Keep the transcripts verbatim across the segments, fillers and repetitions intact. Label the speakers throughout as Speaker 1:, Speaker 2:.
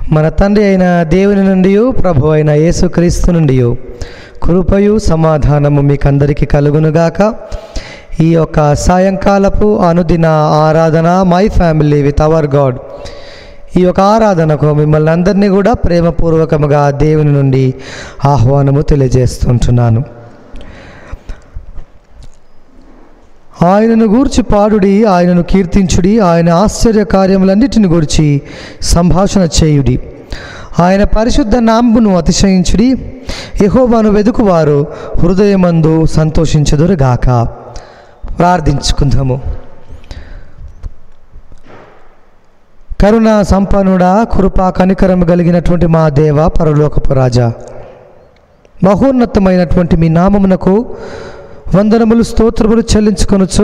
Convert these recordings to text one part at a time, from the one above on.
Speaker 1: మన తండ్రి అయిన దేవుని నుండి ప్రభు అయిన యేసుక్రీస్తు నుండి కృపయు సమాధానము మీకందరికీ కలుగునుగాక. ఈ యొక్క సాయంకాలపు అనుదిన ఆరాధన my family with our God, ఈ యొక్క ఆరాధనకు మిమ్మల్ని అందరినీ కూడా ప్రేమపూర్వకముగా దేవుని నుండి ఆహ్వానము తెలియజేస్తుంటున్నాను. ఆయనను గూర్చి పాడుడి, ఆయనను కీర్తించుడి, ఆయన ఆశ్చర్య కార్యములన్నిటిని గూర్చి సంభాషణ చేయుడి, ఆయన పరిశుద్ధ నామమును అతిశయించుడి, యెహోవాను వెదుకువారు హృదయమందు సంతోషించుదురుగాక. ప్రార్థించుకుందాము. కరుణ సంపన్నుడా, కృపా కనికరము కలిగినటువంటి మా దేవ, పరలోకపు రాజా, మహోన్నతమైనటువంటి మీ నామమునకు వందనములు స్తోత్రములు చెల్లించుకొనుచు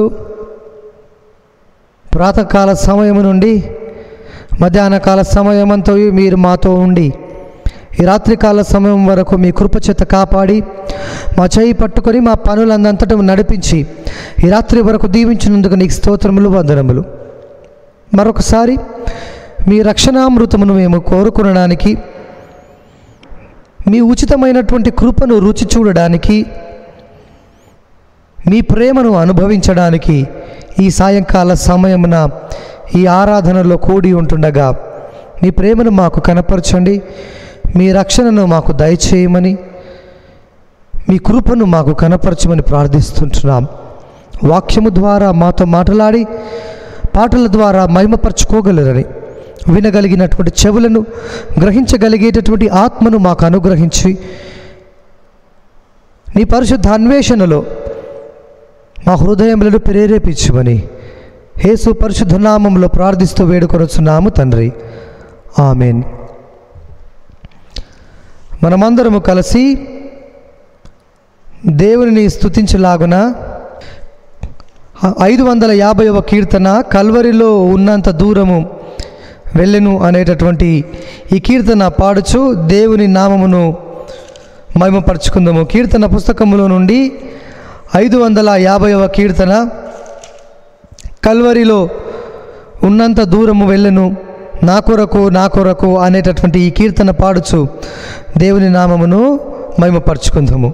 Speaker 1: ప్రాతకాల సమయము నుండి మధ్యాహ్నకాల సమయమంతా మీరు మాతో ఉండి ఈ రాత్రికాల సమయం వరకు మీ కృపచేత కాపాడి మా చేయి పట్టుకొని మా పనులందంతటా నడిపించి ఈ రాత్రి వరకు దీవించినందుకు నీకు స్తోత్రములు వందనములు. మరొకసారి మీ రక్షణామృతమును మేము కోరుకునడానికి, మీ ఉచితమైనటువంటి కృపను రుచి చూడడానికి, మీ ప్రేమను అనుభవించడానికి ఈ సాయంకాల సమయమున ఈ ఆరాధనలో కూడి ఉంటుండగా మీ ప్రేమను మాకు కనపరచండి, మీ రక్షణను మాకు దయచేయమని, మీ కృపను మాకు కనపరచమని ప్రార్థిస్తుంటున్నాం. వాక్యము ద్వారా మాతో మాట్లాడి పాటల ద్వారా మహిమపరచుకోగలరని, వినగలిగినటువంటి చెవులను, గ్రహించగలిగేటటువంటి ఆత్మను మాకు అనుగ్రహించి నీ పరిశుద్ధ అన్వేషణలో మా హృదయములను ప్రేరేపించమని యేసు పరిశుద్ధ నామములో ప్రార్థిస్తూ వేడుకొనుచున్నాము తండ్రి, ఆమేన్. మనమందరము కలిసి దేవునిని స్తుతించలాగున ఐదు వందల యాభైవ కీర్తన, కల్వరిలో ఉన్నంత దూరము వెళ్ళెను అనేటటువంటి ఈ కీర్తన పాడుచు దేవుని నామమును మహిమపరచుకుందాము. కీర్తన పుస్తకములో నుండి ఐదు వందల యాభైవ కీర్తన, కల్వరిలో ఉన్నంత దూరము వెళ్ళను నా కొరకు నా కొరకు అనేటటువంటి ఈ కీర్తన పాడుచు దేవుని నామమును మహిమపరచుకుందాము.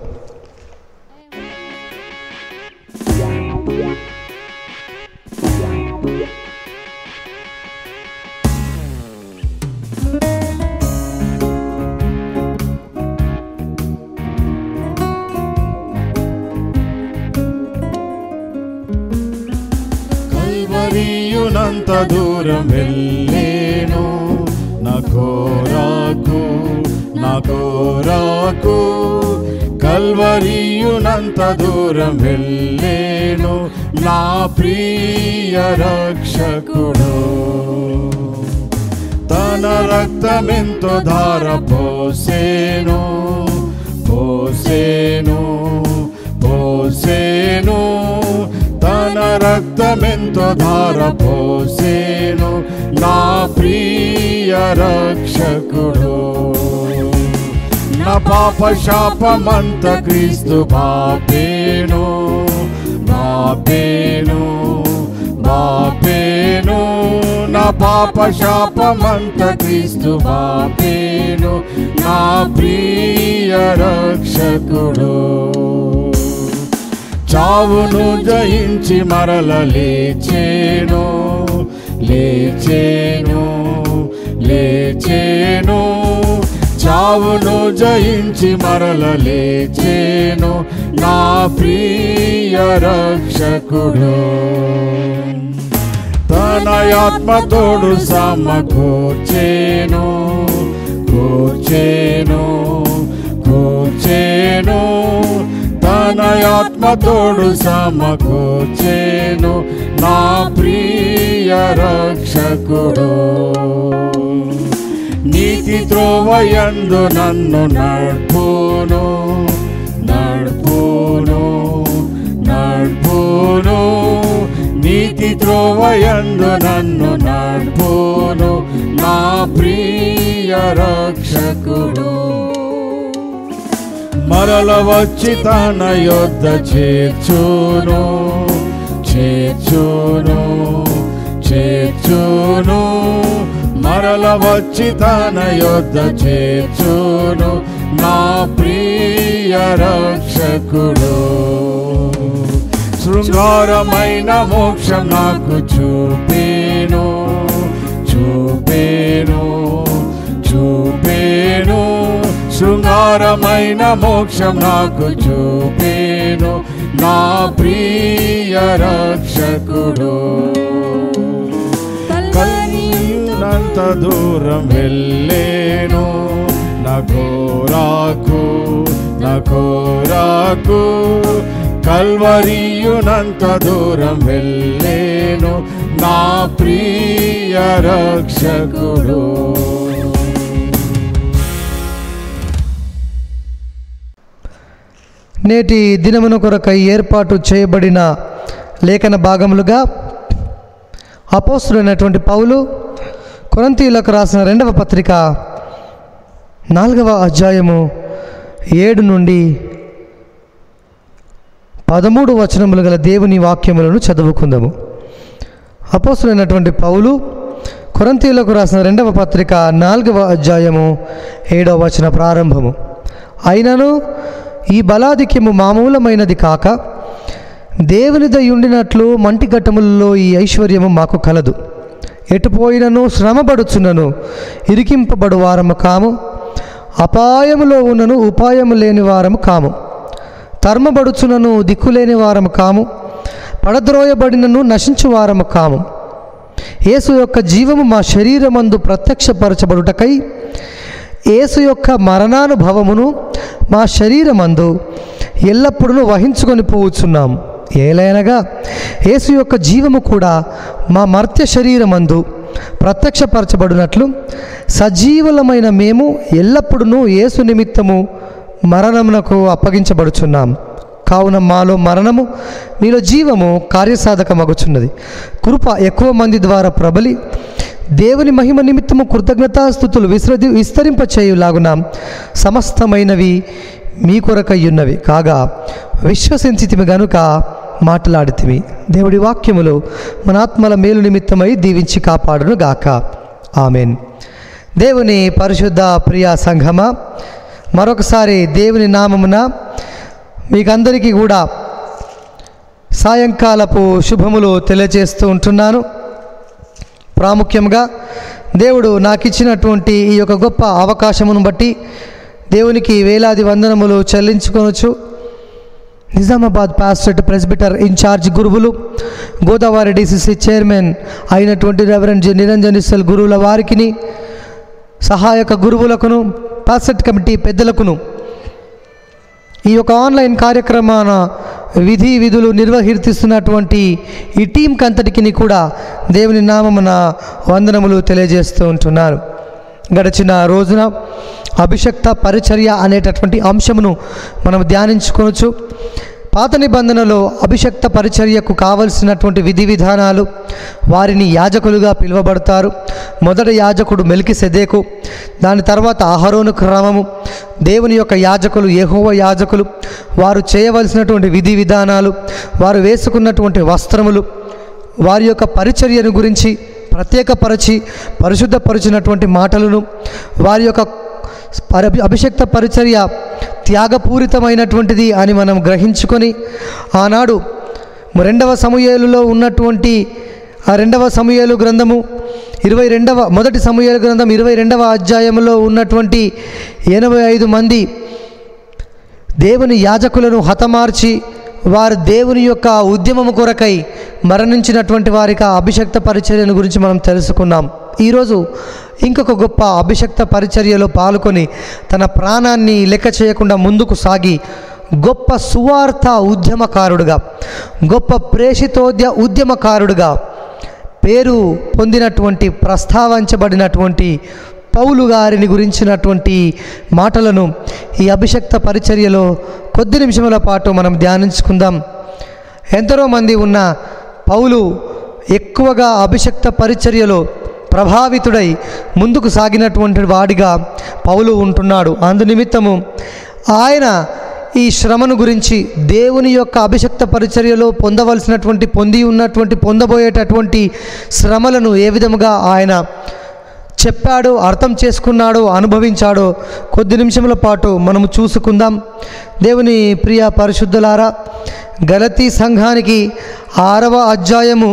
Speaker 2: కల్వరియునంత దూరం వెళ్ళేను నా కోరాకు నా కోరాకు, కల్వరియునంత దూరం వెళ్ళేను నా ప్రియ రక్షకుడు. తన రక్తమెంతో ధార పోసేను పోసేను పోసేను తన రక్తమెంతో ధార పోసేను నా ప్రియ రక్షకుడు. నా పాప శాపమంత క్రీస్తు బాపేను బాపేను బాపేను నా పాప శాపమంత క్రీస్తు బాపేను నా ప్రియ రక్షకుడు. చావును జయించి మరల లేచేను లేచేను లేచేను చావును జయించి మరల లేచేను నా ప్రియ రక్షకుడు. తన ఆత్మతోడు సమకూర్చేను కూర్చేను కూర్చేను తన ఆత్మతోడు సమకూర్చేను నా ప్రియ రక్షకుడు. నీతి త్రోవయందు నన్ను నడుపును నడుపును నడుపును నీతి త్రోవయందు నన్ను నడుపును నా ప్రియ రక్షకుడు. మరల వచ్చి తన యొద్ద చేర్చును చేర్చును చేర్చును మరల వచ్చి తన యొద్ద చేర్చును నా ప్రియ రక్షకుడు. శృంగారమైన మోక్షం నాకు చూపేను చూపేను చూపేను శృంగారమైన మోక్షం నాకు చూపేను నా ప్రియ రక్షకుడు. కల్వరియునంత దూరం వెళ్ళేను నగోరాకు నగోరాకు కల్వరియునంత దూరం వెళ్ళేను నా ప్రియ రక్షకుడు.
Speaker 1: నేటి దినమున కొరకై ఏర్పాటు చేయబడిన లేఖన భాగములుగా అపోస్తులైనటువంటి పౌలు కొరింథీయులకు రాసిన రెండవ పత్రిక నాలుగవ అధ్యాయము ఏడు నుండి పదమూడు వచనములు గల దేవుని వాక్యములను చదువుకుందాము. అపోస్తులైనటువంటి పౌలు కొరింథీయులకు రాసిన రెండవ పత్రిక నాలుగవ అధ్యాయము ఏడవ వచన ప్రారంభము. అయినను ఈ బలాధిక్యము మామూలమైనది కాక దేవునిదయుండినట్లు మంటి ఘట్టములలో ఈ ఐశ్వర్యము మాకు కలదు. ఎటుపోయినను శ్రమపడుచున్నను ఇరికింపబడు వారము కాము, అపాయములో ఉన్నను ఉపాయము లేని వారము కాము, తర్మబడుచునను దిక్కులేని వారము కాము, పడద్రోయబడినను నశించు వారము కాము. యేసు యొక్క జీవము మా శరీరమందు ప్రత్యక్షపరచబడుటకై యేసు యొక్క మరణానుభవమును మా శరీరమందు ఎల్లప్పుడూ వహించుకొని పోవచ్చున్నాము. ఏలైనగా యేసు యొక్క జీవము కూడా మా మర్త్య శరీరమందు ప్రత్యక్షపరచబడినట్లు సజీవులమైన మేము ఎల్లప్పుడూ యేసు నిమిత్తము మరణమునకు అప్పగించబడుచున్నాం. కావున మాలో మరణము మీలో జీవము కార్యసాధకమగుచున్నది. కృప ఎక్కువ మంది ద్వారా ప్రబలి దేవుని మహిమ నిమిత్తము కృతజ్ఞతాస్తుతులు విశ్రది విస్తరింపచేయులాగున సమస్తమైనవి మీ కొరకయ్యున్నవి కాగా విశ్వసించితిమి గనుక మాట్లాడితిమి. దేవుడి వాక్యములు మన ఆత్మల మేలు నిమిత్తమై దీవించి కాపాడును గాక. ఆమెన్. దేవుని పరిశుద్ధ ప్రియ సంఘమా, మరొకసారి దేవుని నామమున మీకందరికీ కూడా సాయంకాలపు శుభములు తెలియజేస్తూ ఉంటున్నాను. ప్రాముఖ్యంగా దేవుడు నాకు ఇచ్చినటువంటి ఈ యొక్క గొప్ప అవకాశమును బట్టి దేవునికి వేలాది వందనములు చెల్లించుకొనొచ్చు. నిజామాబాద్ పాస్టర్ ప్రెస్బిటర్ ఇన్ఛార్జ్ గురువులు, గోదావరి డిసిసి చైర్మన్ అయినటువంటి రెవరెండ్ జి నిరంజనిస్సల్ గురువుల వారికిని, సహాయక గురువులకును, పాస్టర్ కమిటీ పెద్దలకును, ఈ యొక్క ఆన్లైన్ కార్యక్రమాన విధి విధులు నిర్వహిస్తున్నటువంటి ఈ టీంకి అంతటికి కూడా దేవుని నామమున వందనములు తెలియజేస్తూ ఉంటున్నారు. గడిచిన రోజున అభిషక్త పరిచర్య అనేటటువంటి అంశమును మనం ధ్యానించుకోవచ్చు. పాత నిబంధనలో అభిషక్త పరిచర్యకు కావలసినటువంటి విధి విధానాలు, వారిని యాజకులుగా పిలువబడతారు. మొదటి యాజకుడు మెల్కిసెదెకు, దాని తర్వాత అహరోను క్రమము, దేవుని యొక్క యాజకులు యెహోవా యాజకులు, వారు చేయవలసినటువంటి విధి విధానాలు, వారు వేసుకున్నటువంటి వస్త్రములు, వారి యొక్క పరిచర్యను గురించి ప్రత్యేకపరిచి పరిశుద్ధపరిచినటువంటి మాటలను, వారి యొక్క అభిషక్త పరిచర్య త్యాగపూరితమైనటువంటిది అని మనం గ్రహించుకొని ఆనాడు రెండవ సమూయేలులో ఉన్నటువంటి ఆ రెండవ సమూయేలు గ్రంథము ఇరవై రెండవ మొదటి సమూయేలు గ్రంథం ఇరవై రెండవ అధ్యాయంలో ఉన్నటువంటి ఎనభై ఐదు మంది దేవుని యాజకులను హతమార్చి వారు దేవుని యొక్క ఉద్యమము కొరకై మరణించినటువంటి వారికి ఆ అభిషక్త పరిచర్యను గురించి మనం తెలుసుకున్నాం. ఈరోజు ఇంకొక గొప్ప అభిషక్త పరిచర్యలో పాల్గొని తన ప్రాణాన్ని లెక్క చేయకుండా ముందుకు సాగి గొప్ప సువార్త ఉద్యమకారుడుగా, గొప్ప ప్రేషితోద్య ఉద్యమకారుడుగా పేరు పొందినటువంటి ప్రస్తావించబడినటువంటి పౌలు గారిని గురించినటువంటి మాటలను ఈ అభిషక్త పరిచర్యలో కొద్ది నిమిషముల పాటు మనం ధ్యానించుకుందాం. ఎందరో మంది ఉన్న పౌలు ఎక్కువగా అభిషక్త పరిచర్యలో ప్రభావితుడై ముందుకు సాగినటువంటి వాడిగా పౌలు ఉంటున్నాడు. అందునిమిత్తము ఆయన ఈ శ్రమను గురించి, దేవుని యొక్క అభిషక్త పరిచర్యలో పొందవలసినటువంటి పొంది ఉన్నటువంటి పొందబోయేటటువంటి శ్రమలను ఏ విధముగా ఆయన చెప్పాడో, అర్థం చేసుకున్నాడో, అనుభవించాడో కొద్ది నిమిషముల పాటు మనము చూసుకుందాం. దేవుని ప్రియ పరిశుద్ధులారా, గలతీ సంఘానికి ఆరవ అధ్యాయము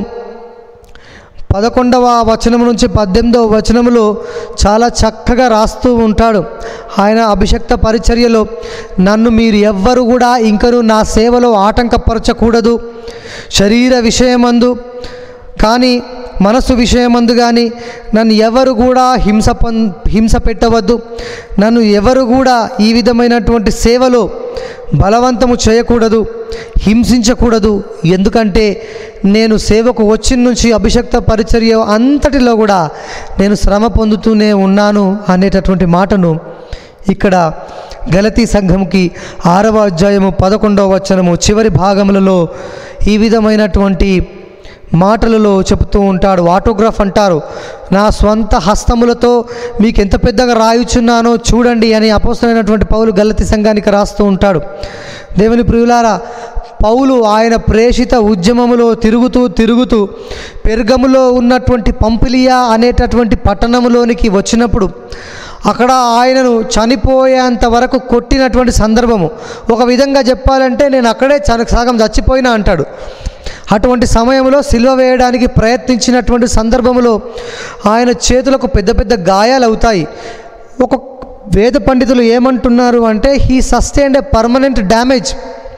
Speaker 1: పదకొండవ వచనం నుంచి పద్దెనిమిదవ వచనములో చాలా చక్కగా రాస్తూ ఉంటాడు. ఆయన అభిషక్త పరిచర్యలో, నన్ను మీరు ఎవ్వరు కూడా ఇంకను నా సేవలో ఆటంకపరచకూడదు, శరీర విషయమందు కానీ మనసు విషయమందు కానీ నన్ను ఎవరు కూడా హింస పం హింస పెట్టవద్దు, నన్ను ఎవరు కూడా ఈ విధమైనటువంటి సేవలో బలవంతము చేయకూడదు, హింసించకూడదు. ఎందుకంటే నేను సేవకు వచ్చిన నుంచి అభిషక్త పరిచర్య అంతటిలో కూడా నేను శ్రమ పొందుతూనే ఉన్నాను అనేటటువంటి మాటను ఇక్కడ గలతీ సంఘంకి ఆరవ అధ్యాయము పదకొండవ వచనము చివరి భాగములలో ఈ విధమైనటువంటి మాటలలో చెబుతూ ఉంటాడు. ఆటోగ్రాఫ్ అంటారు. నా స్వంత హస్తములతో మీకు ఎంత పెద్దగా రాయుచున్నానో చూడండి అని అపోస్తలుడైనటువంటి పౌలు గలతీ సంఘానికి రాస్తూ ఉంటాడు. దేవుని ప్రియులారా, పౌలు ఆయన ప్రేషిత ఉద్యమములో తిరుగుతూ తిరుగుతూ పెర్గములో ఉన్నటువంటి పంపిలియా అనేటటువంటి పట్టణములోనికి వచ్చినప్పుడు అక్కడ ఆయనను చనిపోయేంత వరకు కొట్టినటువంటి సందర్భము. ఒక విధంగా చెప్పాలంటే నేను అక్కడే సగం చచ్చిపోయినా అంటాడు. అటువంటి సమయంలో సిలువ వేయడానికి ప్రయత్నించినటువంటి సందర్భంలో ఆయన చేతులకు పెద్ద పెద్ద గాయాలు అవుతాయి. ఒక వేద పండితులు ఏమంటున్నారు అంటే he sustained a permanent damage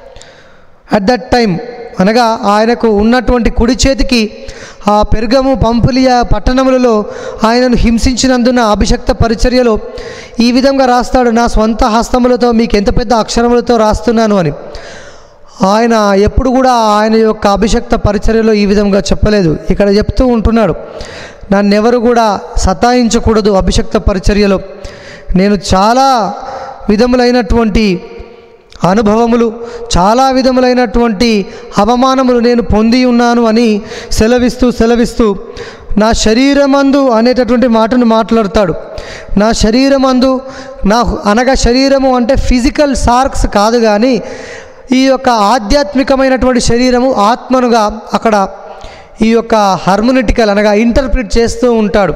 Speaker 1: at that time. అనగా ఆయనకు ఉన్నటువంటి కుడి చేతికి ఆ పెర్గము పంపులియా పట్టణములలో ఆయనను హింసించినందున అభిషక్త పరిచర్యలో ఈ విధంగా రాస్తాడు, నా స్వంత హస్తములతో మీకు ఎంత పెద్ద అక్షరములతో రాస్తున్నాను అని. ఆయన ఎప్పుడు కూడా ఆయన యొక్క అభిషక్త పరిచర్యలో ఈ విధంగా చెప్పలేదు. ఇక్కడ చెప్తూ ఉంటున్నాడు, నన్నెవరు కూడా సతాయించకూడదు. అభిషక్త పరిచర్యలో నేను చాలా విధములైనటువంటి అనుభవములు, చాలా విధములైనటువంటి అవమానములు నేను పొంది ఉన్నాను అని సెలవిస్తూ సెలవిస్తూ నా శరీరమందు అనేటటువంటి మాటను మాట్లాడతాడు. నా శరీరమందు, నా అనగా శరీరము అంటే ఫిజికల్ సార్క్స్ కాదు కానీ ఈ యొక్క ఆధ్యాత్మికమైనటువంటి శరీరము ఆత్మనుగా అక్కడ ఈ యొక్క హార్మోనిటికల్ అనగా ఇంటర్ప్రిట్ చేస్తూ ఉంటాడు.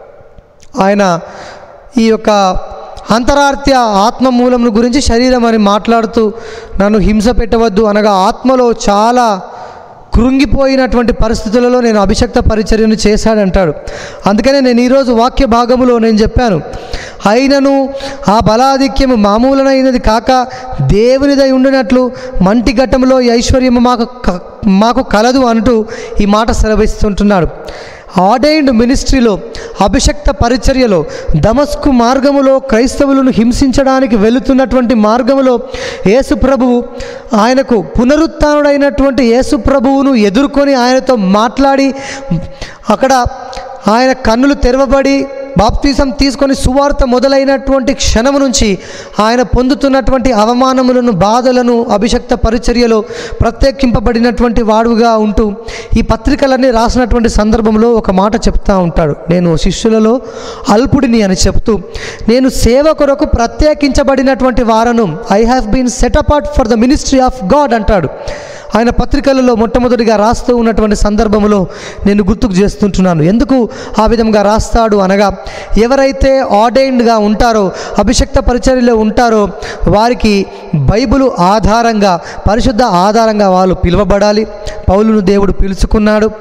Speaker 1: ఆయన ఈ యొక్క అంతరార్థ్య ఆత్మ మూలమును గురించి శరీరం అని మాట్లాడుతూ నన్ను హింస పెట్టవద్దు అనగా ఆత్మలో చాలా కృంగిపోయినటువంటి పరిస్థితులలో నేను అభిషక్త పరిచర్యను చేశాడంటాడు. అందుకనే నేను ఈరోజు వాక్య భాగములో నేను చెప్పాను, అయినను ఆ బలాధిక్యము మామూలనైనది కాక దేవునిదై ఉండినట్లు మంటి ఘట్టములో ఈ ఐశ్వర్యము మాకు మాకు కలదు అంటూ ఈ మాట సెలవిస్తుంటున్నాడు. ఆర్డైన్డ్ మినిస్ట్రీలో, అభిషక్త పరిచర్యలో, దమస్కు మార్గములో క్రైస్తవులను హింసించడానికి వెళుతున్నటువంటి మార్గములో యేసు ప్రభువు ఆయనకు పునరుత్థానుడైనటువంటి యేసు ప్రభువును ఎదుర్కొని ఆయనతో మాట్లాడి అక్కడ ఆయన కన్నులు తెరవబడి బాప్తిసం తీసుకొని సువార్త మొదలైనటువంటి క్షణము నుంచి ఆయన పొందుతున్నటువంటి అవమానములను, బాధలను అభిషక్త పరిచర్యలో ప్రత్యేకింపబడినటువంటి వాడుగా ఉంటూ ఈ పత్రికలన్నీ రాసినటువంటి సందర్భంలో ఒక మాట చెప్తూ ఉంటాడు, నేను శిష్యులలో అల్పుడిని అని చెప్తూ నేను సేవ కొరకు ప్రత్యేకించబడినటువంటి వారను, I have been set apart for the ministry of God అంటాడు. ఆయన పత్రికలలో మొట్టమొదటిగా రాస్తూ ఉన్నటువంటి సందర్భంలో నేను గుర్తుకు చేస్తుంటున్నాను. ఎందుకు ఆ విధంగా రాస్తాడు అనగా, ఎవరైతే ఆర్డైన్డ్గా ఉంటారో, అభిషక్త పరిచర్యలో ఉంటారో వారికి బైబిల్ ఆధారంగా, పరిశుద్ధ ఆధారంగా వాళ్ళు పిలువబడాలి. పౌలును దేవుడు పిలుచుకున్నాడు,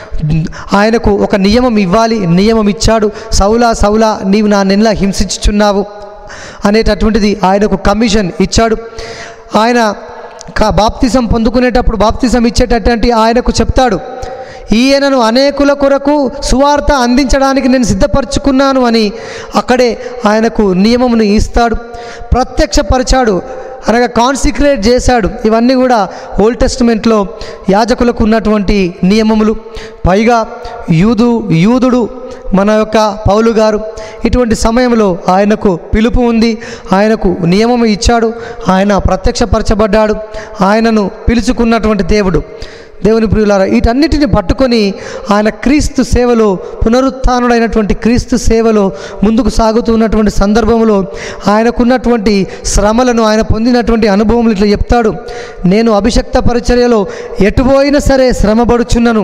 Speaker 1: ఆయనకు ఒక నియమం ఇవ్వాలి, నియమం ఇచ్చాడు. సౌలా సౌలా నీవు నా నెల హింసించుచున్నావు అనేటటువంటిది ఆయనకు కమిషన్ ఇచ్చాడు. ఆయన కా బాప్తిసం పొందుకునేటప్పుడు, బాప్తిసం ఇచ్చేటటువంటి ఆయనకు చెప్తాడు, ఈయనను అనేకుల కొరకు సువార్త అందించడానికి నేను సిద్ధపరచుకున్నాను అని అక్కడే ఆయనకు నియమమును ఇస్తాడు. ప్రత్యక్షపరిచాడు అనగా కాన్సిక్రేట్ చేశాడు. ఇవన్నీ కూడా ఓల్డ్ టెస్టిమెంట్లో యాజకులకు ఉన్నటువంటి నియమములు. పైగా యూదు యూదుడు మన యొక్క పౌలు గారు ఇటువంటి సమయంలో ఆయనకు పిలుపు ఉంది, ఆయనకు నియమము ఇచ్చాడు, ఆయన ప్రత్యక్షపరచబడ్డాడు, ఆయనను పిలుచుకున్నటువంటి దేవుడు. దేవుని ప్రియులారా, వీటన్నిటిని పట్టుకొని ఆయన క్రీస్తు సేవలో, పునరుత్థానుడైనటువంటి క్రీస్తు సేవలో ముందుకు సాగుతున్నటువంటి సందర్భంలో ఆయనకున్నటువంటి శ్రమలను, ఆయన పొందినటువంటి అనుభవములు ఇట్లా చెప్తాడు, నేను అభిషక్త పరిచర్యలో ఎటుపోయినా సరే శ్రమపడుచున్నాను.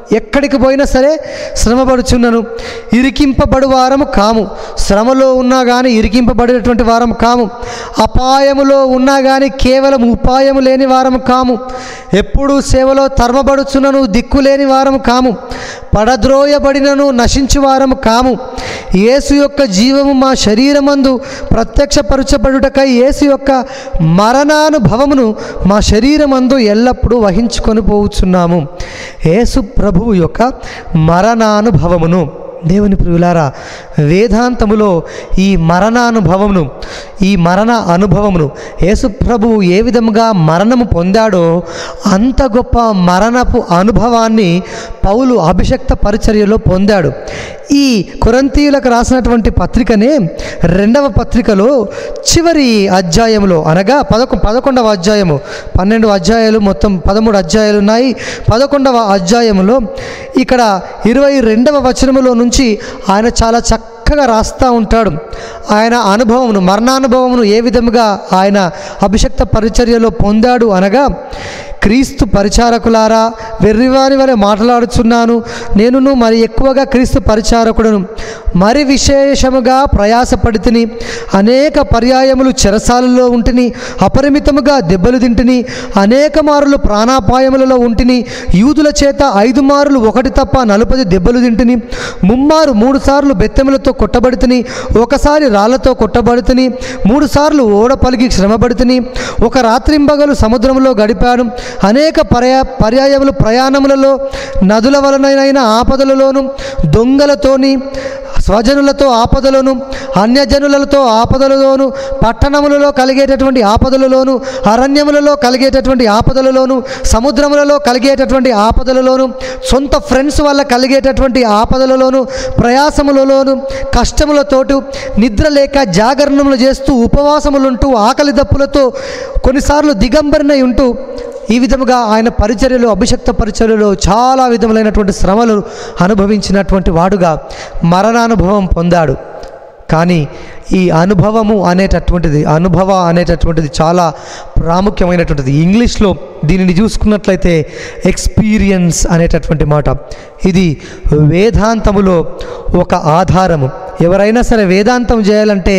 Speaker 1: ఎక్కడికి పోయినా సరే శ్రమపడుచున్నాను, ఇరికింపబడు వారము కాము. శ్రమలో ఉన్నా కానీ ఇరికింపబడినటువంటి వారము కాము. అపాయములో ఉన్నా కానీ కేవలం ఉపాయము లేని వారము కాము. ఎప్పుడు సేవలో తరమబడుచున్నను, దిక్కు లేని వారము కాము. పడద్రోయబడినను నశించు వారము కాము. యేసు యొక్క జీవము మా శరీరమందు ప్రత్యక్షపరచబడుటకై యేసు యొక్క మరణానుభవమును మా శరీరమందు ఎల్లప్పుడూ వహించుకొని పోవుచున్నాము. యేసు ప్రభువు యొక్క మరణానుభవమును. దేవుని ప్రియులారా, వేదాంతములో ఈ మరణానుభవమును, ఈ మరణ అనుభవమును యేసు ప్రభువు ఏ విధముగా మరణము పొందాడో అంత గొప్ప మరణపు అనుభవాన్ని పౌలు అభిషక్త పరిచర్యలో పొందాడు. ఈ కొరింథీయులకు రాసినటువంటి పత్రికనే రెండవ పత్రికలో చివరి అధ్యాయంలో, అనగా పదకొ పదకొండవ అధ్యాయము, పన్నెండు అధ్యాయాలు మొత్తం పదమూడు అధ్యాయాలు ఉన్నాయి. పదకొండవ అధ్యాయంలో ఇక్కడ ఇరవై రెండవ వచనములో నుంచి ఆయన చాలా చక్కగా రాస్తూ ఉంటాడు. ఆయన అనుభవమును, మరణానుభవమును ఏ విధముగా ఆయన అభిషక్త పరిచర్యలో పొందాడు అనగా, క్రీస్తు పరిచారకులారా, వెర్రివాని వలె మాట్లాడుచున్నాను. నేనును మరి ఎక్కువగా క్రీస్తు పరిచారకుడును. మరి విశేషముగా ప్రయాసపడి తిని, అనేక పర్యాయములు చెరసాలలో ఉంటిని, అపరిమితముగా దెబ్బలు తింటిని, అనేక మారులు ప్రాణాపాయములలో ఉంటిని, యూదుల చేత ఐదు మారులు ఒకటి తప్ప నలుపది దెబ్బలు తింటిని, ముమ్మారు మూడు సార్లు బెత్తెములతో కొట్టబడితిని, ఒకసారి రాళ్లతో కొట్టబడితిని, మూడు సార్లు ఓడ పలికి శ్రమపడితిని, ఒక రాత్రింబగలు సముద్రంలో గడిపాడు, అనేక పర్యా పర్యాయములు ప్రయాణములలో, నదుల వలనైన ఆపదలలోను, దొంగలతోని, స్వజనులతో ఆపదలను, అన్యజనులతో ఆపదలలోను, పట్టణములలో కలిగేటటువంటి ఆపదలలోను, అరణ్యములలో కలిగేటటువంటి ఆపదలలోను, సముద్రములలో కలిగేటటువంటి ఆపదలలోను, సొంత ఫ్రెండ్స్ వల్ల కలిగేటటువంటి ఆపదలలోను, ప్రయాసములలోను, కష్టములతోటి, నిద్ర లేక జాగరణములు చేస్తూ, ఉపవాసములుంటూ, ఆకలి దప్పులతో, కొన్నిసార్లు దిగంబరినై ఉంటూ, ఈ విధముగా ఆయన పరిచర్యలో, అభిషక్త పరిచర్యలో చాలా విధములైనటువంటి శ్రమలు అనుభవించినటువంటి వాడుగా మరణానుభవం పొందాడు. కానీ ఈ అనుభవము అనేటటువంటిది, అనుభవ అనేటటువంటిది చాలా ప్రాముఖ్యమైనటువంటిది. ఇంగ్లీష్లో దీనిని చూసుకున్నట్లయితే ఎక్స్పీరియన్స్ అనేటటువంటి మాట. ఇది వేదాంతములో ఒక ఆధారము. ఎవరైనా సరే వేదాంతం చేయాలంటే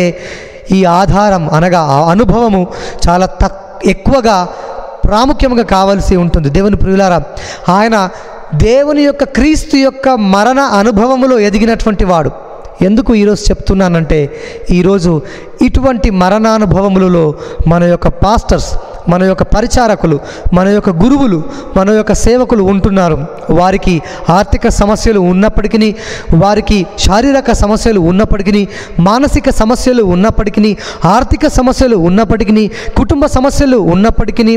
Speaker 1: ఈ ఆధారం అనగా ఆ అనుభవము చాలా తక్ ఎక్కువగా ప్రాముఖ్యంగా కావాల్సి ఉంటుంది. దేవుని ప్రియులారా, ఆయన దేవుని యొక్క, క్రీస్తు యొక్క మరణ అనుభవములో ఎదిగినటువంటి వాడు. ఎందుకు ఈరోజు చెప్తున్నానంటే, ఈరోజు ఇటువంటి మరణానుభవములలో మన యొక్క పాస్టర్స్, మన యొక్క పరిచారకులు, మన యొక్క గురువులు, మన యొక్క సేవకులు ఉంటున్నారు. వారికి ఆర్థిక సమస్యలు ఉన్నప్పటికీ, వారికి శారీరక సమస్యలు ఉన్నప్పటికీ, మానసిక సమస్యలు ఉన్నప్పటికీ, ఆర్థిక సమస్యలు ఉన్నప్పటికీ, కుటుంబ సమస్యలు ఉన్నప్పటికీ,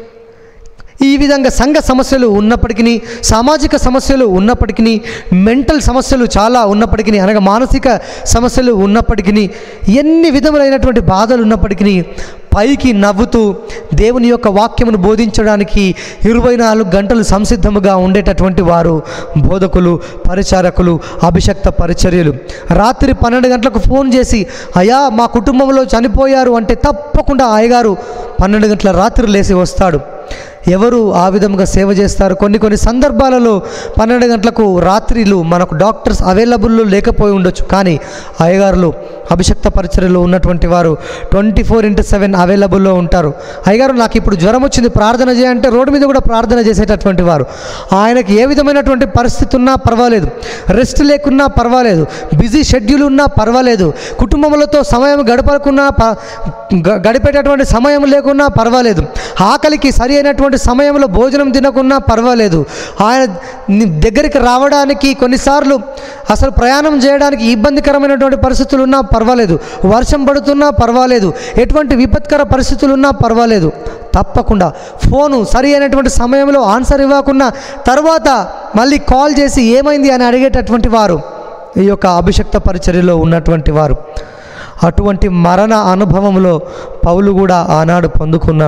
Speaker 1: ఈ విధంగా సంఘ సమస్యలు ఉన్నప్పటికీ, సామాజిక సమస్యలు ఉన్నప్పటికీ, మెంటల్ సమస్యలు చాలా ఉన్నప్పటికీ, అనగా మానసిక సమస్యలు ఉన్నప్పటికీ, ఎన్ని విధములైనటువంటి బాధలు ఉన్నప్పటికీ పైకి నవ్వుతూ దేవుని యొక్క వాక్యమును బోధించడానికి ఇరవై నాలుగు గంటలు సంసిద్ధముగా ఉండేటటువంటి వారు బోధకులు, పరిచారకులు, అభిషక్త పరిచర్యలు. రాత్రి పన్నెండు గంటలకు ఫోన్ చేసి, అయ్యా మా కుటుంబంలో చనిపోయారు అంటే తప్పకుండా అయ్యగారు పన్నెండు గంటల రాత్రి లేచి వస్తాడు. ఎవరు ఆ విధంగా సేవ చేస్తారు? కొన్ని కొన్ని సందర్భాలలో పన్నెండు గంటలకు రాత్రిలు మనకు డాక్టర్స్ అవైలబుల్లో లేకపోయి ఉండొచ్చు, కానీ అయ్యగారులు అభిషక్త పరిచర్యలో ఉన్నటువంటి వారు ట్వంటీ ఫోర్ ఇంటూ సెవెన్ అవైలబుల్లో ఉంటారు. అయ్యగారు నాకు ఇప్పుడు జ్వరం వచ్చింది ప్రార్థన చేయంటే రోడ్డు మీద కూడా ప్రార్థన చేసేటటువంటి వారు. ఆయనకి ఏ విధమైనటువంటి పరిస్థితి ఉన్నా పర్వాలేదు, రెస్ట్ లేకున్నా పర్వాలేదు, బిజీ షెడ్యూల్ ఉన్నా పర్వాలేదు, కుటుంబములతో సమయం గడపకున్నా గడిపేటటువంటి సమయం లేకున్నా పర్వాలేదు, ఆకలికి సరి అయినటువంటి సమయంలో భోజనం తినకున్నా పర్వాలేదు, ఆయన దగ్గరికి రావడానికి కొన్నిసార్లు అసలు ప్రయాణం చేయడానికి ఇబ్బందికరమైనటువంటి పరిస్థితులు ఉన్నా పర్వాలేదు, వర్షం పడుతున్నా పర్వాలేదు, ఎటువంటి విపత్కర పరిస్థితులు ఉన్నా పర్వాలేదు, తప్పకుండా ఫోను సరి అయినటువంటి సమయంలో ఆన్సర్ ఇవ్వకుండా తర్వాత మళ్ళీ కాల్ చేసి ఏమైంది అని అడిగేటటువంటి వారు ఈ యొక్క అభిషక్త పరిచర్యలో ఉన్నటువంటి వారు. అటువంటి మరణ అనుభవంలో పౌలు కూడా ఆనాడు పొందుకున్నాడు.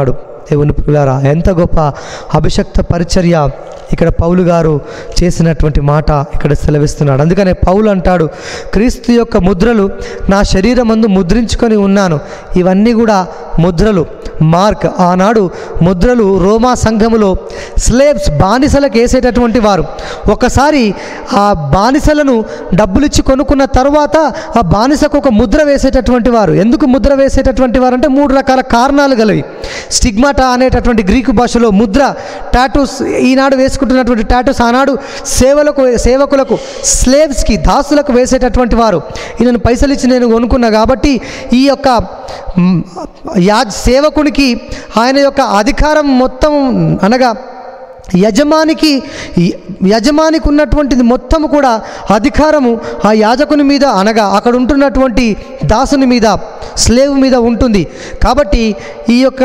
Speaker 1: దేవుని ప్రియులారా, ఎంత గొప్ప అభిషక్త పరిచర్య ఇక్కడ పౌలు గారు చేసినటువంటి మాట ఇక్కడ సెలవిస్తున్నాడు. అందుకనే పౌలు అంటాడు, క్రీస్తు యొక్క ముద్రలు నా శరీరమందు ముద్రించుకొని ఉన్నాను. ఇవన్నీ కూడా ముద్రలు, మార్క్. ఆనాడు ముద్రలు రోమా సంఘములో స్లేవ్స్, బానిసలకు వేసేటటువంటి వారు. ఒకసారి ఆ బానిసలను డబ్బులిచ్చి కొనుక్కున్న తర్వాత ఆ బానిసకు ఒక ముద్ర వేసేటటువంటి వారు. ఎందుకు ముద్ర వేసేటటువంటి వారు అంటే మూడు రకాల కారణాలు గలవి. స్టిగ్మాటా అనేటటువంటి గ్రీకు భాషలో ముద్ర, టాటూస్, ఈనాడు వేసుకుంటున్నటువంటి టాటూస్ ఆనాడు సేవలకు సేవకులకు, స్లేవ్స్కి, దాసులకు వేసేటటువంటి వారు. ఈయనను పైసలు ఇచ్చి నేను కొనుక్కున్నా కాబట్టి ఈ యొక్క యా సేవకునికి ఆయన యొక్క అధికారం మొత్తం, అనగా యజమానికి యజమానికి ఉన్నటువంటిది మొత్తం కూడా అధికారము ఆ యాజకుని మీద, అనగా అక్కడ ఉంటున్నటువంటి దాసుని మీద, స్లేవ్ మీద ఉంటుంది. కాబట్టి ఈ యొక్క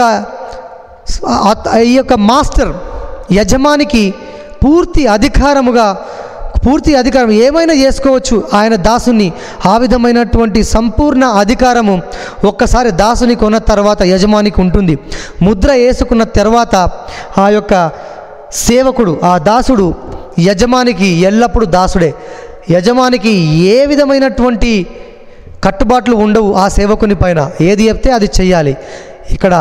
Speaker 1: ఈ యొక్క మాస్టర్ యజమానికి పూర్తి అధికారముగా, పూర్తి అధికారం ఏమైనా చేసుకోవచ్చు ఆయన దాసుని. ఆ విధమైనటువంటి సంపూర్ణ అధికారము ఒక్కసారి దాసుని కొన్న తర్వాత యజమానికి ఉంటుంది. ముద్ర వేసుకున్న తర్వాత ఆ యొక్క సేవకుడు, ఆ దాసుడు యజమానికి ఎల్లప్పుడూ దాసుడే. యజమానికి ఏ విధమైనటువంటి కట్టుబాట్లు ఉండవు ఆ సేవకుని పైన. ఏది చెప్తే అది చెయ్యాలి. ఇక్కడ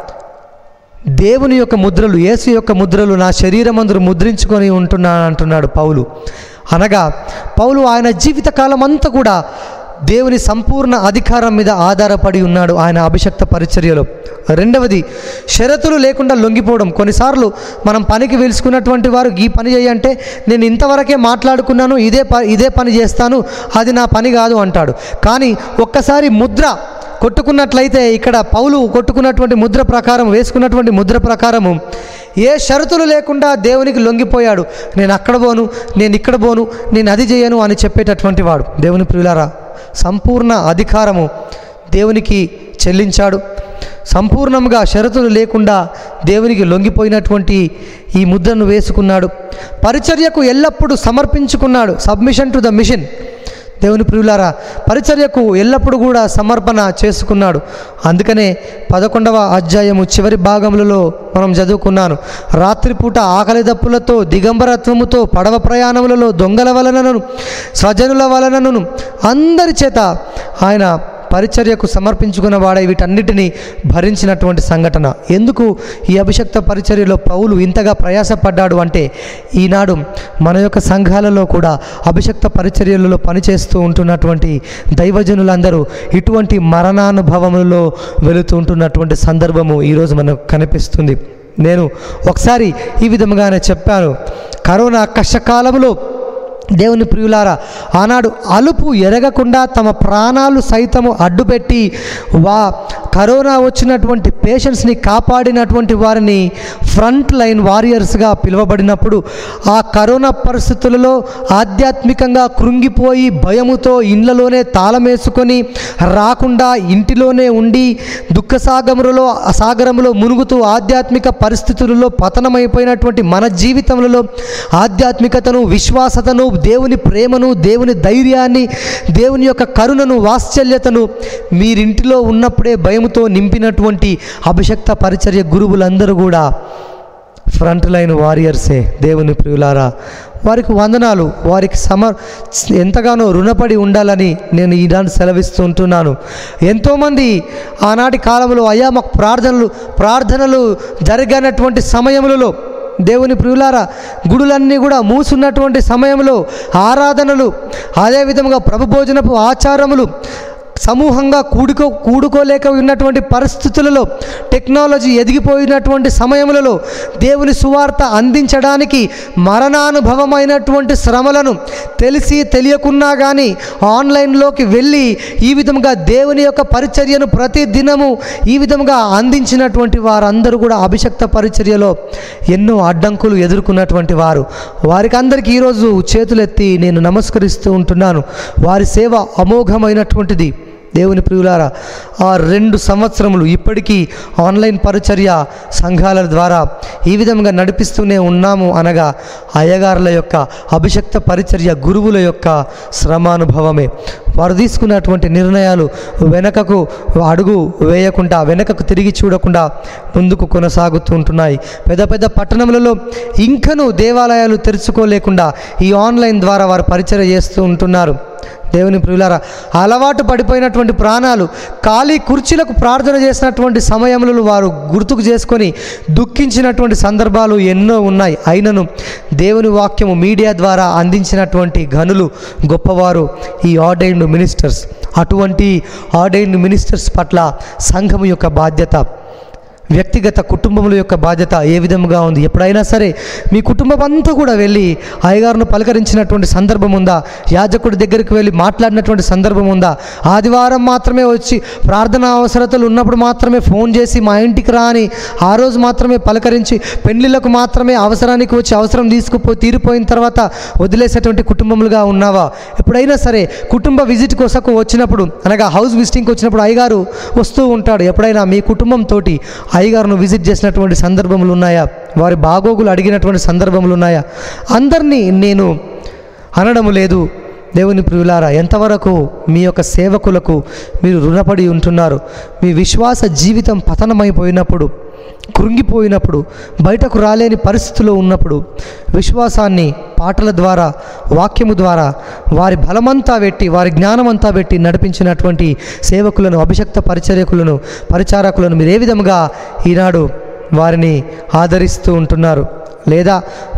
Speaker 1: దేవుని యొక్క ముద్రలు, యేసు యొక్క ముద్రలు నా శరీరమందు ముద్రించుకొని ఉంటున్నాను అంటున్నాడు పౌలు. అనగా పౌలు ఆయన జీవితకాలం అంతా కూడా దేవుని సంపూర్ణ అధికారం మీద ఆధారపడి ఉన్నాడు ఆయన అభిషక్త పరిచర్యలో. రెండవది, షరతులు లేకుండా లొంగిపోవడం. కొన్నిసార్లు మనం పనికి పిలుచుకున్నటువంటి వారు ఈ పని చేయంటే నేను ఇంతవరకే మాట్లాడుకున్నాను, ఇదే ప ఇదే పని చేస్తాను, అది నా పని కాదు అంటాడు. కానీ ఒక్కసారి ముద్ర కొట్టుకున్నట్లయితే, ఇక్కడ పౌలు కొట్టుకున్నటువంటి ముద్ర ప్రకారం, వేసుకున్నటువంటి ముద్ర ప్రకారము ఏ షరతులు లేకుండా దేవునికి లొంగిపోయాడు. నేను అక్కడ పోను, నేను ఇక్కడ పోను, నేను అది చేయను అని చెప్పేటటువంటి వాడు. దేవుని ప్రియులారా, సంపూర్ణ అధికారము దేవునికి చెల్లించాడు. సంపూర్ణంగా షరతులు లేకుండా దేవునికి లొంగిపోయినటువంటి ఈ ముద్రను వేసుకున్నాడు. పరిచర్యకు ఎల్లప్పుడూ సమర్పించుకున్నాడు. Submission to the mission. దేవుని ప్రియులారా, పరిచర్యకు ఎల్లప్పుడూ కూడా సమర్పణ చేసుకున్నాడు. అందుకనే పదకొండవ అధ్యాయము చివరి భాగములలో మనం చదువుకున్నాను, రాత్రిపూట ఆకలి దప్పులతో, దిగంబరత్వముతో, పడవ ప్రయాణములలో, దొంగల వలనను, స్వజనుల వలనను అందరి చేత ఆయన పరిచర్యకు సమర్పించుకున్న వాడై వీటన్నిటినీ భరించినటువంటి సంఘటన. ఎందుకు ఈ అభిషక్త పరిచర్యలో పౌలు ఇంతగా ప్రయాసపడ్డాడు అంటే, ఈనాడు మన యొక్క సంఘాలలో కూడా అభిషక్త పరిచర్యలలో పనిచేస్తూ ఉంటున్నటువంటి దైవజనులందరూ ఇటువంటి మరణానుభవములలో వెళుతూ ఉంటున్నటువంటి సందర్భము ఈరోజు మనకు కనిపిస్తుంది. నేను ఒకసారి ఈ విధముగానే చెప్పాను, కరోనా కష్టకాలంలో దేవుని ప్రియులారా, ఆనాడు అలుపు ఎరగకుండా తమ ప్రాణాలు సైతము అడ్డుపెట్టి వా కరోనా వచ్చినటువంటి పేషెంట్స్ని కాపాడినటువంటి వారిని ఫ్రంట్ లైన్ వారియర్స్గా పిలువబడినప్పుడు, ఆ కరోనా పరిస్థితులలో ఆధ్యాత్మికంగా కృంగిపోయి భయముతో ఇండ్లలోనే తాళమేసుకొని రాకుండా ఇంటిలోనే ఉండి దుఃఖసాగములలో సాగరములో మునుగుతూ ఆధ్యాత్మిక పరిస్థితులలో పతనమైపోయినటువంటి మన జీవితంలో ఆధ్యాత్మికతను, విశ్వాసతను, దేవుని ప్రేమను, దేవుని ధైర్యాన్ని, దేవుని యొక్క కరుణను, వాత్సల్యతను మీరింటిలో ఉన్నప్పుడే భయముతో నింపినటువంటి అభిషక్త పరిచర్య గురువులందరూ కూడా ఫ్రంట్ లైన్ వారియర్సే. దేవుని ప్రియులారా, వారికి వందనాలు, వారికి సమర్ ఎంతగానో రుణపడి ఉండాలని నేను ఈనాడు సెలవిస్తూ ఉంటున్నాను. ఎంతోమంది ఆనాటి కాలంలో అయ్యా మాకు ప్రార్థనలు ప్రార్థనలు జరిగినటువంటి సమయములలో, దేవుని ప్రియులారా, గుడులన్నీ కూడా మూసున్నటువంటి సమయంలో ఆరాధనలు, అదేవిధంగా ప్రభు భోజనపు ఆచారములు సమూహంగా కూడుకో కూడుకోలేక ఉన్నటువంటి పరిస్థితులలో, టెక్నాలజీ ఎదిగిపోయినటువంటి సమయములలో దేవుని సువార్త అందించడానికి మరణానుభవమైనటువంటి శ్రమలను తెలిసి తెలియకున్నా కానీ ఆన్లైన్లోకి వెళ్ళి ఈ విధంగా దేవుని యొక్క పరిచర్యను ప్రతి దినము ఈ విధంగా అందించినటువంటి వారందరూ కూడా అభిషక్త పరిచర్యలో ఎన్నో అడ్డంకులు ఎదుర్కొన్నటువంటి వారు. వారికి అందరికీ ఈరోజు చేతులెత్తి నేను నమస్కరిస్తూ ఉంటున్నాను. వారి సేవ అమోఘమైనటువంటిది. దేవుని ప్రియులారా, ఆ రెండు సంవత్సరములు ఇప్పటికీ ఆన్లైన్ పరిచర్య సంఘాల ద్వారా ఈ విధంగా నడిపిస్తూనే ఉన్నాము అనగా అయ్యగారుల యొక్క అభిషక్త పరిచర్య గురువుల యొక్క శ్రమానుభవమే. వారు తీసుకున్నటువంటి నిర్ణయాలు వెనకకు అడుగు వేయకుండా, వెనకకు తిరిగి చూడకుండా ముందుకు కొనసాగుతూ ఉంటున్నాయి. పెద్ద పెద్ద పట్టణములలో ఇంకనూ దేవాలయాలు తెరుచుకోలేకుండా ఈ ఆన్లైన్ ద్వారా వారు పరిచర్య చేస్తూ ఉంటున్నారు. దేవుని ప్రియులారా, అలవాటు పడిపోయినటువంటి ప్రాణాలు ఖాళీ కుర్చీలకు ప్రార్థన చేసినటువంటి సమయములను వారు గుర్తుకు చేసుకొని దుఃఖించినటువంటి సందర్భాలు ఎన్నో ఉన్నాయి. అయినను దేవుని వాక్యము మీడియా ద్వారా అందించినటువంటి ఘనులు గొప్పవారు ఈ ఆర్డైన్డ్ మినిస్టర్స్. అటువంటి ఆర్డైన్డ్ మినిస్టర్స్ పట్ల సంఘము యొక్క బాధ్యత, వ్యక్తిగత కుటుంబముల యొక్క బాధ్యత ఏ విధంగా ఉంది? ఎప్పుడైనా సరే మీ కుటుంబం అంతా కూడా వెళ్ళి అయ్యగారును పలకరించినటువంటి సందర్భం ఉందా? యాజకుడి దగ్గరికి వెళ్ళి మాట్లాడినటువంటి సందర్భం ఉందా? ఆదివారం మాత్రమే వచ్చి ప్రార్థన అవసరతలు ఉన్నప్పుడు మాత్రమే ఫోన్ చేసి మా ఇంటికి రా అని ఆ రోజు మాత్రమే పలకరించి, పెళ్లిళ్లకు మాత్రమే అవసరానికి వచ్చి అవసరం తీసుకుపో తీరిపోయిన తర్వాత వదిలేసేటువంటి కుటుంబములుగా ఉన్నావా? ఎప్పుడైనా సరే కుటుంబ విజిట్ కోసకు వచ్చినప్పుడు, అనగా హౌస్ విజిటింగ్కి వచ్చినప్పుడు అయ్యగారు వస్తూ ఉంటాడు. ఎప్పుడైనా మీ కుటుంబంతో అయ్యగారును విజిట్ చేసినటువంటి సందర్భములు ఉన్నాయా? వారి బాగోగులు అడిగినటువంటి సందర్భములు ఉన్నాయా? అందరినీ నేను అనడము లేదు. దేవుని ప్రియులారా, ఎంతవరకు మీ యొక్క సేవకులకు మీరు రుణపడి ఉంటున్నారు? మీ విశ్వాస జీవితం పతనమైపోయినప్పుడు, కృంగిపోయినప్పుడు, బయటకు రాలేని పరిస్థితిలో ఉన్నప్పుడు విశ్వాసాన్ని పాటల ద్వారా, వాక్యము ద్వారా వారి బలమంతా పెట్టి, వారి జ్ఞానమంతా పెట్టి నడిపించినటువంటి సేవకులను, అభిషక్త పరిచర్యకులను, పరిచారకులను మీరు ఏ విధంగా ఈనాడు వారిని ఆదరిస్తూ ఉంటున్నారు? లేదా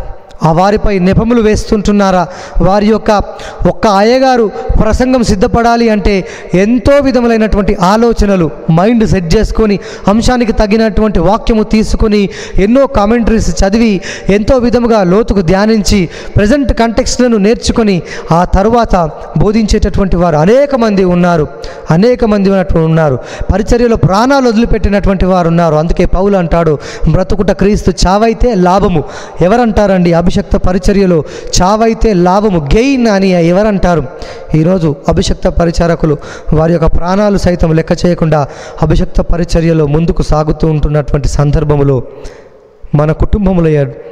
Speaker 1: ఆ వారిపై నెపములు వేస్తుంటున్నారా? వారి యొక్క ఒక్క అయ్యగారు ప్రసంగం సిద్ధపడాలి అంటే ఎంతో విధములైనటువంటి ఆలోచనలు మైండ్ సెట్ చేసుకొని, అంశానికి తగినటువంటి వాక్యము తీసుకొని, ఎన్నో కామెంటరీస్ చదివి, ఎంతో విధముగా లోతుకు ధ్యానించి, ప్రజెంట్ కంటెక్స్ట్లను నేర్చుకొని ఆ తరువాత బోధించేటటువంటి వారు అనేక మంది ఉన్నారు. అనేక మంది ఉన్నారు. పరిచర్యలో ప్రాణాలు వదిలిపెట్టినటువంటి వారు ఉన్నారు. అందుకే పౌలు అంటాడు, బ్రతుకుట క్రీస్తు, చావైతే లాభము. ఎవరంటారండి? అభిషక్త పరిచర్యలో చావైతే లాభము, గెయిన్ అని ఎవరంటారు? ఈరోజు అభిషక్త పరిచారకులు వారి యొక్క ప్రాణాలు సైతం లెక్క చేయకుండా అభిషక్త పరిచర్యలో ముందుకు సాగుతూ ఉంటున్నటువంటి సందర్భములో మన కుటుంబముల,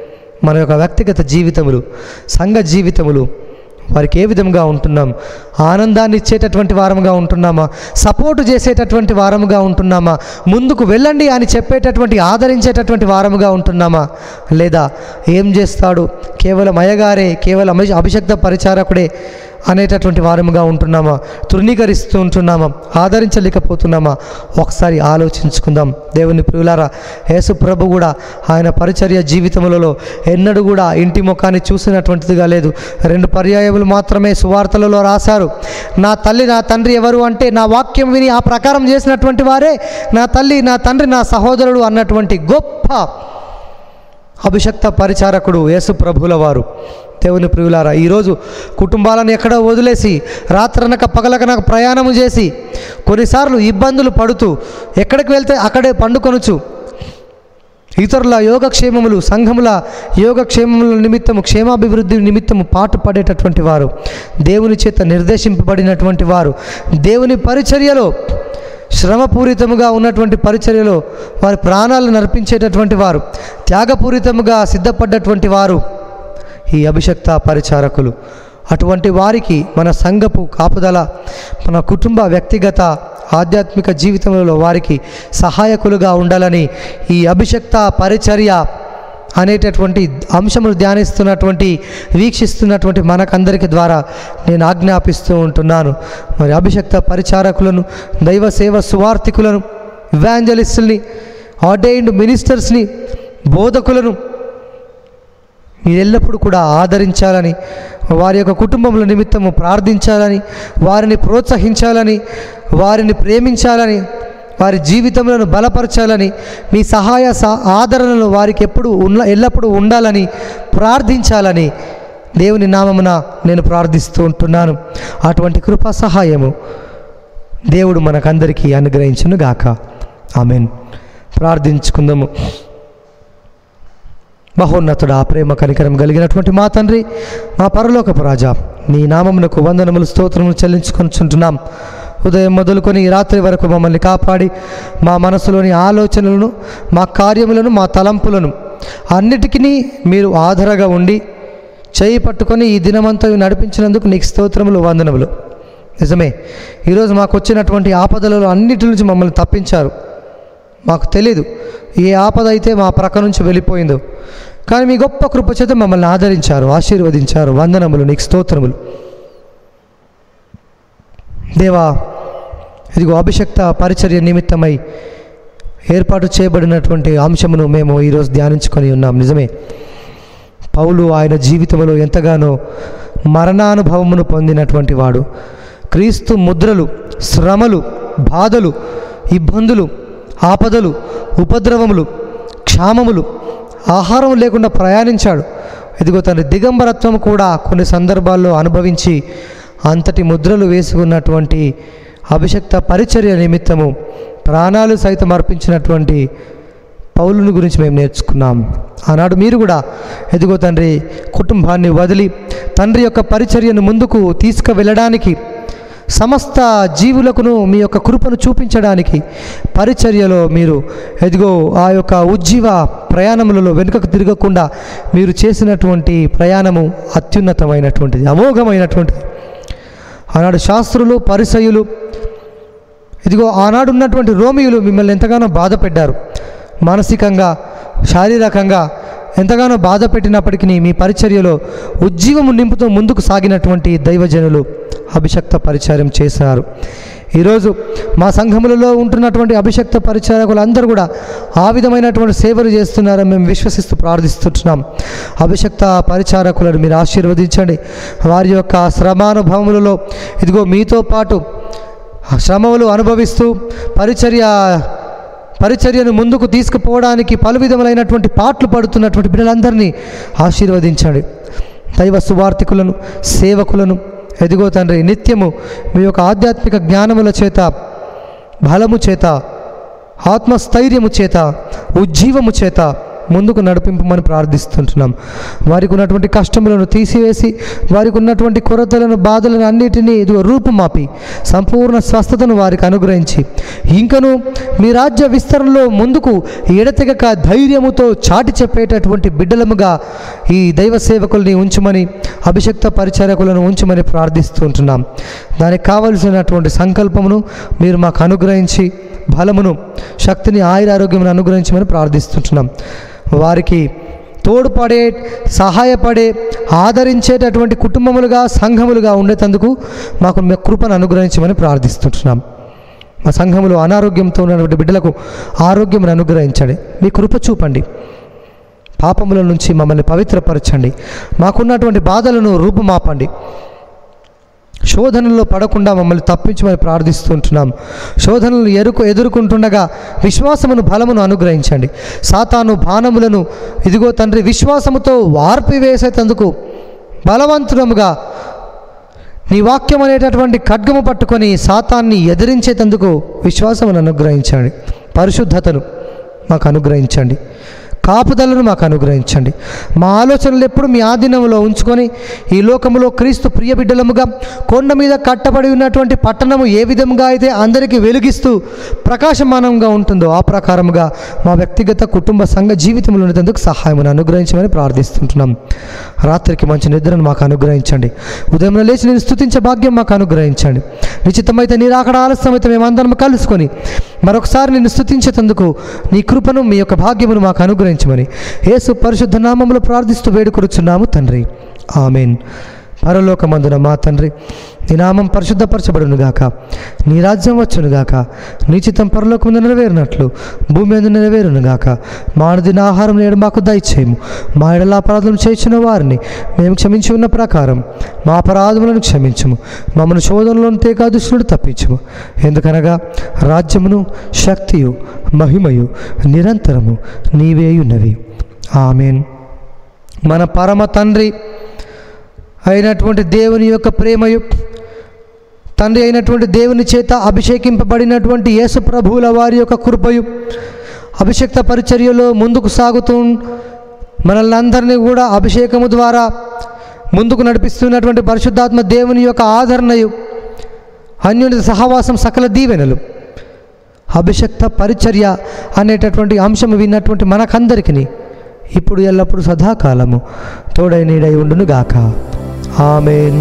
Speaker 1: మన యొక్క వ్యక్తిగత జీవితములు, సంఘ జీవితములు వారికి ఏ విధంగా ఉంటున్నాం? ఆనందాన్ని ఇచ్చేటటువంటి వారముగా ఉంటున్నామా? సపోర్టు చేసేటటువంటి వారముగా ఉంటున్నామా? ముందుకు వెళ్ళండి అని చెప్పేటటువంటి, ఆదరించేటటువంటి వారముగా ఉంటున్నామా? లేదా ఏం చేస్తాడు, కేవలం అయ్యగారే, కేవలం అభిషక్త పరిచారకుడే అనేటటువంటి వారముగా ఉంటున్నామా? తృణీకరిస్తూ ఉంటున్నామా? ఆదరించలేకపోతున్నామా? ఒకసారి ఆలోచించుకుందాం. దేవుని ప్రియులారా, యేసు ప్రభు కూడా ఆయన పరిచర్య జీవితములలో ఎన్నడూ కూడా ఇంటి ముఖాన్ని చూసినటువంటిదిగా లేదు. రెండు పర్యాయములు మాత్రమే సువార్తలలో రాశారు. నా తల్లి నా తండ్రి ఎవరు అంటే, నా వాక్యం విని ఆ ప్రకారం చేసినటువంటి వారే నా తల్లి, నా తండ్రి, నా సహోదరుడు అన్నటువంటి గొప్ప అభిషక్త పరిచారకుడు యేసు ప్రభుల వారు. దేవుని ప్రియులారా, ఈరోజు కుటుంబాలను ఎక్కడో వదిలేసి రాత్రనక పగలకనక ప్రయాణము చేసి కొన్నిసార్లు ఇబ్బందులు పడుతూ ఎక్కడికి వెళ్తే అక్కడే పండుకొనుచు ఇతరుల యోగక్షేమములు, సంఘముల యోగక్షేమముల నిమిత్తము, క్షేమాభివృద్ధి నిమిత్తము పాటు పడేటటువంటి వారు, దేవుని చేత నిర్దేశింపబడినటువంటి వారు, దేవుని పరిచర్యలో శ్రమపూరితముగా ఉన్నటువంటి పరిచర్యలో వారి ప్రాణాలను నర్పించేటటువంటి వారు, త్యాగపూరితముగా సిద్ధపడ్డటువంటి వారు ఈ అభిషక్త పరిచారకులు. అటువంటి వారికి మన సంఘపు కాపుదల, మన కుటుంబ వ్యక్తిగత ఆధ్యాత్మిక జీవితంలో వారికి సహాయకులుగా ఉండాలని ఈ అభిషక్త పరిచర్య అనేటటువంటి అంశములు ధ్యానిస్తున్నటువంటి, వీక్షిస్తున్నటువంటి మనకందరికి ద్వారా నేను ఆజ్ఞాపిస్తూ ఉంటున్నాను. మరి అభిషక్త పరిచారకులను, దైవ సేవ సువార్థికులను, ఇవాంజలిస్టుల్ని, ఆర్డైన్డ్ మినిస్టర్స్ని, బోధకులను మీరు ఎల్లప్పుడూ కూడా ఆదరించాలని, వారి యొక్క కుటుంబముల నిమిత్తము ప్రార్థించాలని, వారిని ప్రోత్సహించాలని, వారిని ప్రేమించాలని, వారి జీవితములను బలపరచాలని, మీ సహాయ ఆదరణలు వారికి ఎప్పుడు ఉన్న ఎల్లప్పుడూ ఉండాలని ప్రార్థించాలని దేవుని నామమున నేను ప్రార్థిస్తూ ఉంటున్నాను. అటువంటి కృపా సహాయము దేవుడు మనకందరికీ అనుగ్రహించును గాక. ఆమేన్. ప్రార్థించుకుందాము. మహోన్నతుడా, ప్రేమ కనికరం కలిగినటువంటి మా తండ్రి, మా పరలోకపు రాజా, నీ నామమునకు వందనములు, స్తోత్రములు చెల్లించుకొనిచుంటున్నాం. ఉదయం మొదలుకొని ఈ రాత్రి వరకు మమ్మల్ని కాపాడి మా మనసులోని ఆలోచనలను, మా కార్యములను, మా తలంపులను అన్నిటికీ మీరు ఆధారగా ఉండి చేయి పట్టుకొని ఈ దినమంతా నడిపించినందుకు నీకు స్తోత్రములు, వందనములు. నిజమే, ఈరోజు మాకు వచ్చినటువంటి ఆపదలలో అన్నిటి నుంచి మమ్మల్ని తప్పించారు. మాకు తెలీదు ఏ ఆపద అయితే మా ప్రక్క నుంచి వెళ్ళిపోయిందో, కానీ మీ గొప్ప కృప చేత మమ్మల్ని ఆదరించారు, ఆశీర్వదించారు. వందనములు, నీకు స్తోత్రములు. దేవా, ఇదిగో అభిషక్త పరిచర్య నిమిత్తమై ఏర్పాటు చేయబడినటువంటి అంశమును మేము ఈరోజు ధ్యానించుకొని ఉన్నాం. నిజమే, పౌలు ఆయన జీవితంలో ఎంతగానో మరణానుభవమును పొందినటువంటి వాడు. క్రీస్తు ముద్రలు, శ్రమలు, బాధలు, ఇబ్బందులు, ఆపదలు, ఉపద్రవములు, క్షామములు, ఆహారం లేకుండా ప్రయాణించాడు. ఇదిగో తండ్రి దిగంబరత్వం కూడా కొన్ని సందర్భాల్లో అనుభవించి అంతటి ముద్రలు వేసుకున్నటువంటి అభిషక్త పరిచర్య నిమిత్తము ప్రాణాలు సైతం అర్పించినటువంటి పౌలుని గురించి మేము నేర్చుకున్నాం. ఆనాడు మీరు కూడా ఎదుగో తండ్రి కుటుంబాన్ని వదిలి తండ్రి యొక్క పరిచర్యను ముందుకు తీసుకువెళ్ళడానికి, సమస్త జీవులకును మీ యొక్క కృపను చూపించడానికి పరిచర్యలో మీరు ఎదిగో ఆ యొక్క ఉజ్జీవ ప్రయాణములలో వెనుకకు తిరగకుండా మీరు చేసినటువంటి ప్రయాణము అత్యున్నతమైనటువంటిది, అమోఘమైనటువంటిది. ఆనాడు శాస్త్రులు, పరిసయ్యులు, ఇదిగో ఆనాడు ఉన్నటువంటి రోమియులు మిమ్మల్ని ఎంతగానో బాధ పెట్టారు. మానసికంగా, శారీరకంగా ఎంతగానో బాధ పెట్టినప్పటికీ మీ పరిచర్యలో ఉజ్జీవము నింపుతూ ముందుకు సాగినటువంటి దైవజనులు అభిషక్త పరిచర్యం చేశారు. ఈరోజు మా సంఘములలో ఉంటున్నటువంటి అభిషక్త పరిచారకులందరూ కూడా ఆ విధమైనటువంటి సేవలు చేస్తున్నారని మేము విశ్వసిస్తూ ప్రార్థిస్తున్నాం. అభిషక్త పరిచారకులను మీరు ఆశీర్వదించండి. వారి యొక్క శ్రమానుభవములలో ఇదిగో మీతో పాటు శ్రమలు అనుభవిస్తూ పరిచర్య పరిచర్యను ముందుకు తీసుకుపోవడానికి పలు విధములైనటువంటి పాటలు పడుతున్నటువంటి బిడ్డలందరినీ ఆశీర్వదించండి. దైవ సువార్థికులను, సేవకులను ఎదిగో తండ్రి నిత్యము మీ యొక్క ఆధ్యాత్మిక జ్ఞానముల చేత, బలము చేత, ఆత్మస్థైర్యము చేత, ఉజ్జీవము చేత ముందుకు నడిపింపమని ప్రార్థిస్తుంటున్నాం. వారికి ఉన్నటువంటి కష్టములను తీసివేసి, వారికి ఉన్నటువంటి కొరతలను, బాధలను అన్నిటినీ ఇదిగో రూపుమాపి సంపూర్ణ స్వస్థతను వారికి అనుగ్రహించి ఇంకను మీ రాజ్య విస్తరణలో ముందుకు ఎడతెగక ధైర్యముతో చాటి చెప్పేటటువంటి బిడ్డలముగా ఈ దైవ సేవకుల్ని ఉంచమని, అభిషక్త పరిచారకులను ఉంచమని ప్రార్థిస్తుంటున్నాం. దానికి కావలసినటువంటి సంకల్పమును మీరు మాకు అనుగ్రహించి బలమును, శక్తిని, ఆయుర ఆరోగ్యమును అనుగ్రహించమని ప్రార్థిస్తుంటున్నాం. వారికి తోడ్పడే, సహాయపడే, ఆదరించేటటువంటి కుటుంబములుగా, సంఘములుగా ఉండేటందుకు మాకు మీ కృపను అనుగ్రహించమని ప్రార్థిస్తుంటున్నాం. మా సంఘములో అనారోగ్యంతో ఉన్నటువంటి బిడ్డలకు ఆరోగ్యమును అనుగ్రహించండి. మీ కృప చూపండి. పాపముల నుంచి మమ్మల్ని పవిత్రపరచండి. మాకున్నటువంటి బాధలను రూపుమాపండి. శోధనలో పడకుండా మమ్మల్ని తప్పించమని ప్రార్థిస్తుంటున్నాం. శోధనలు ఎరుకు ఎదుర్కొంటుండగా విశ్వాసమును, బలమును అనుగ్రహించండి. సాతాను బాణములను ఇదిగో తండ్రి విశ్వాసముతో వార్పివేసేటందుకు బలవంతులముగా నీ వాక్యం అనేటటువంటి ఖడ్గము పట్టుకొని సాతాన్ని ఎదిరించేటందుకు విశ్వాసమును అనుగ్రహించండి. పరిశుద్ధతను మాకు అనుగ్రహించండి. కాపుదలను మాకు అనుగ్రహించండి. మా ఆలోచనలు ఎప్పుడు మీ ఆధీనంలో ఉంచుకొని ఈ లోకములో క్రీస్తు ప్రియ బిడ్డలముగా కొండ మీద కట్టబడి ఉన్నటువంటి పట్టణము ఏ విధంగా అయితే అందరికీ వెలుగిస్తూ ప్రకాశమానంగా ఉంటుందో ఆ ప్రకారముగా మా వ్యక్తిగత, కుటుంబ, సంఘ జీవితంలో ఉండేందుకు సహాయమును అనుగ్రహించమని ప్రార్థిస్తుంటున్నాం. రాత్రికి మంచి నిద్రను మాకు అనుగ్రహించండి. ఉదయం లేచి నేను స్తుతించే భాగ్యం మాకు అనుగ్రహించండి. నిశ్చితమైతే నీ రాకడ ఆలస్యమైతే మేమందరం కలుసుకొని మరొకసారి నిన్ను స్తుతించేందుకు నీ కృపను, మీ యొక్క భాగ్యమును మాకు అనుగ్రహించమని యేసు పరిశుద్ధ నామములో ప్రార్థిస్తూ వేడుకొనుచున్నాము తండ్రి. ఆమేన్. పరలోకమందున మా తండ్రి, నీ నామం పరిశుద్ధపరచబడునుగాక, నీ రాజ్యం వచ్చునుగాక, నీ చిత్తం పరలోకమందు నెరవేరినట్లు భూమి మీద నెరవేరునుగాక. మా అనుదిన ఆహారం నేడు మాకు దయచేయము. మా ఎడల అపరాధం చేయించిన వారిని మేము క్షమించి ఉన్న ప్రకారం మా అపరాధములను క్షమించము. మమ్మల్ని శోధనలోని తేక దుష్టుడు తప్పించము. ఎందుకనగా రాజ్యమును, శక్తియు, మహిమయు నిరంతరము నీవేయున్నవి. ఆమేన్. మన పరమ తండ్రి అయినటువంటి దేవుని యొక్క ప్రేమయు, తండ్రి అయినటువంటి దేవుని చేత అభిషేకింపబడినటువంటి యేసు ప్రభువుల వారి యొక్క కృపయు, అభిషేక్త పరిచర్యలో ముందుకు సాగుతూ మనల్ని అందరినీ కూడా అభిషేకము ద్వారా ముందుకు నడిపిస్తున్నటువంటి పరిశుద్ధాత్మ దేవుని యొక్క ఆదరణయు, అన్యోన్యత సహవాసం సకల దీవెనలు. అభిషక్త పరిచర్య అనేటటువంటి అంశం విన్నటువంటి మనకందరికీ ఇప్పుడు ఎల్లప్పుడూ సదాకాలము తోడై నీడై ఉండును గాక. ఆమేన్.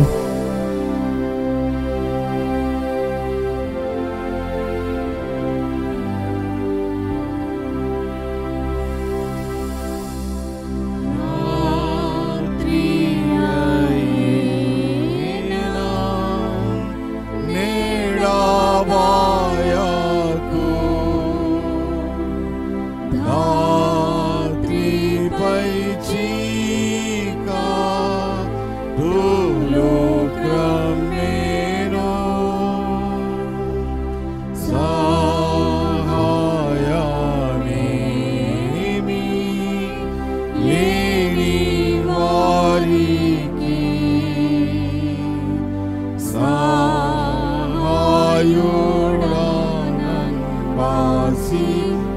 Speaker 2: Sayuran Basi